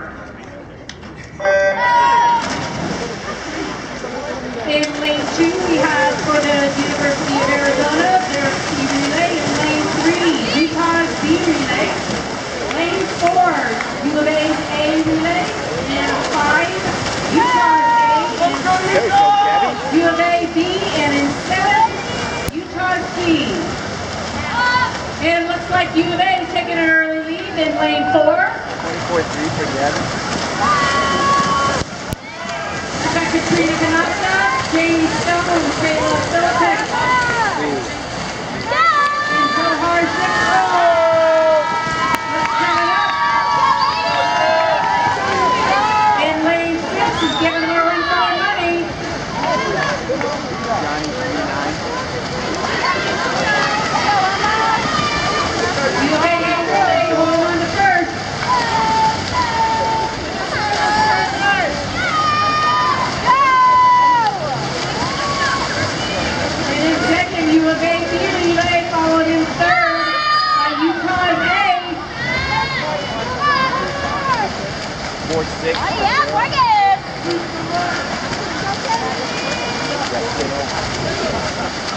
In lane 2, we have for the University of Arizona, their C relay. In lane 3, Utah's B relay. Lane 4, U of A's A relay. And 5, Utah's A. U of A B. And in 7, Utah's C. And it looks like U of A is taking an early lead in lane 4. 24-3 for Gavin. Katrina Canasta, Jamie Stone, Kayla Philippek. And Zohar Zikro. Let's coming up. In lane 6 is giving more run for our money. Johnny 39. U of A relay, hold on to first. U of A B relay, followed in third by Utah's A. 4-6. Oh yeah, work it!